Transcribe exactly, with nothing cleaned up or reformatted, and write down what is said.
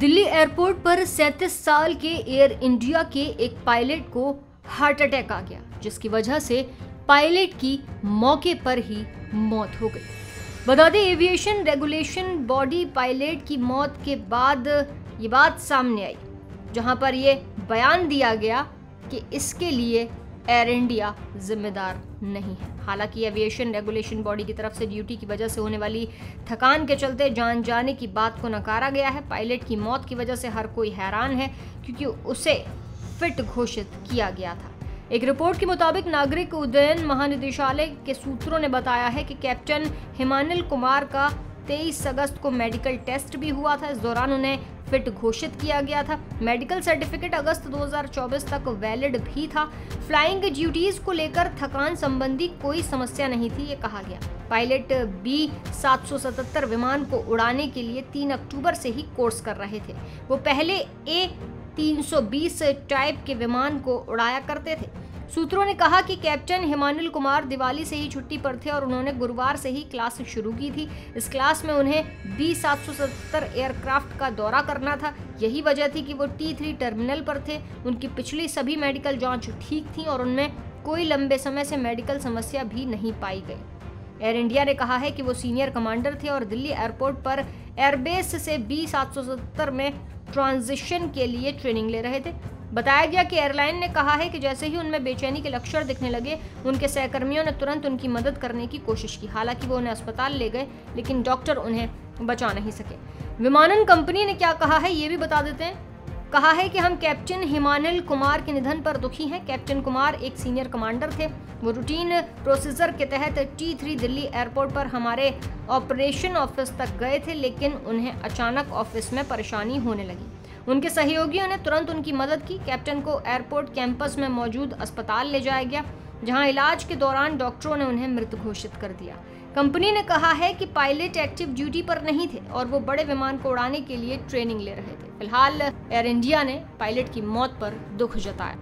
Delhi airport पर सैंतीस साल के एयर इंडिया के एक पायलट को हार्ट अटैक आ गया, जिसकी वजह से पायलट की मौके पर ही मौत हो गई। बता दें, एविएशन रेगुलेशन बॉडी पायलट की मौत के बाद ये बात सामने आई, जहां पर यह बयान दिया गया कि इसके लिए एयर इंडिया जिम्मेदार नहीं है। हालांकि एविएशन रेगुलेशन बॉडी की तरफ से ड्यूटी की वजह से होने वाली थकान के चलते जान जाने की बात को नकारा गया है। पायलट की मौत की वजह से हर कोई हैरान है, क्योंकि उसे फिट घोषित किया गया था। एक रिपोर्ट के मुताबिक नागरिक उड्डयन महानिदेशालय के सूत्रों ने बताया है कि कैप्टन हिमानिल कुमार का तेईस अगस्त को मेडिकल टेस्ट भी हुआ था। इस दौरान उन्हें फिट घोषित किया गया था। मेडिकल सर्टिफिकेट अगस्त दो हज़ार चौबीस तक वैलिड भी था। फ्लाइंग ड्यूटीज को लेकर थकान संबंधी कोई समस्या नहीं थी, ये कहा गया। पायलट बी सात सौ सतहत्तर विमान को उड़ाने के लिए तीन अक्टूबर से ही कोर्स कर रहे थे। वो पहले ए तीन सौ बीस टाइप के विमान को उड़ाया करते थे। सूत्रों ने कहा कि कैप्टन हिमानिल कुमार दिवाली से ही छुट्टी पर थे और उन्होंने गुरुवार से ही क्लास शुरू की थी। इस क्लास में उन्हें बी सात सौ सत्तर एयरक्राफ्ट का दौरा करना था। यही वजह थी कि वो टी थ्री टर्मिनल पर थे। उनकी पिछली सभी मेडिकल जांच ठीक थी और उनमें कोई लंबे समय से मेडिकल समस्या भी नहीं पाई गई। एयर इंडिया ने कहा है कि वो सीनियर कमांडर थे और दिल्ली एयरपोर्ट पर एयरबेस से बी सात सौ सत्तर में ट्रांजिशन के लिए ट्रेनिंग ले रहे थे। बताया गया कि एयरलाइन ने कहा है कि जैसे ही उनमें बेचैनी के लक्षण दिखने लगे, उनके सहकर्मियों ने तुरंत उनकी मदद करने की कोशिश की। हालांकि वो उन्हें अस्पताल ले गए, लेकिन डॉक्टर उन्हें बचा नहीं सके। विमानन कंपनी ने क्या कहा है, ये भी बता देते हैं। कहा है कि हम कैप्टन हिमानिल कुमार के निधन पर दुखी हैं। कैप्टन कुमार एक सीनियर कमांडर थे। वो रूटीन प्रोसीजर के तहत टी थ्री दिल्ली एयरपोर्ट पर हमारे ऑपरेशन ऑफिस तक गए थे, लेकिन उन्हें अचानक ऑफिस में परेशानी होने लगी। उनके सहयोगियों ने तुरंत उनकी मदद की। कैप्टन को एयरपोर्ट कैंपस में मौजूद अस्पताल ले जाया गया, जहां इलाज के दौरान डॉक्टरों ने उन्हें मृत घोषित कर दिया। कंपनी ने कहा है कि पायलट एक्टिव ड्यूटी पर नहीं थे और वो बड़े विमान को उड़ाने के लिए ट्रेनिंग ले रहे थे। फिलहाल एयर इंडिया ने पायलट की मौत पर दुख जताया।